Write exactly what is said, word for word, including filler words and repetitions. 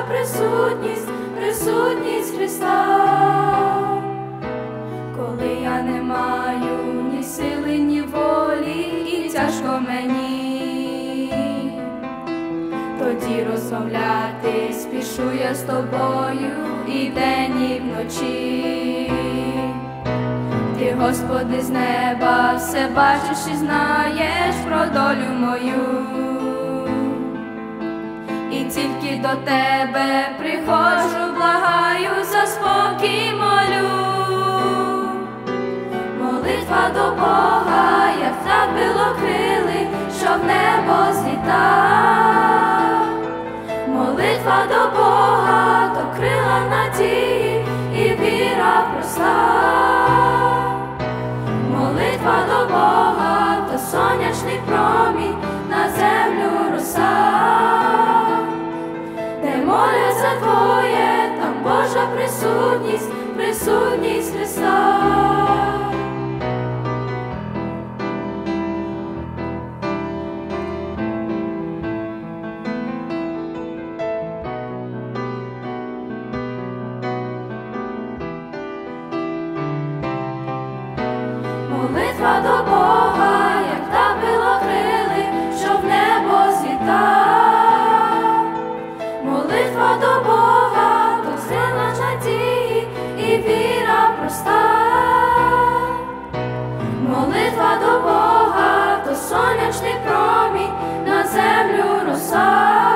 присутність, присутність Христа. Коли я не маю ні сили, ні волі, і тяжко мені, тоді розмовляти спішу я з тобою і вдень, і вночі. Ти, Господи, з неба все бачиш і знаєш про долю мою, і тільки до тебе приходжу, благаю, за спокій молю. Молитва до Бога, як птах білокрилий, що в небо злітав. Молитва до Бога, то крила надії і віра проста. Молитва до Бога, то сонячний промінь, на землю роса. Де моляться твоє, там Божа присутність, присутність Христа. Молитва до Бога, як птах білокрилий, що в небо злітав. Молитва до Бога, то сила надії і віра проста. Молитва до Бога, то сонячний промінь, на землю роса.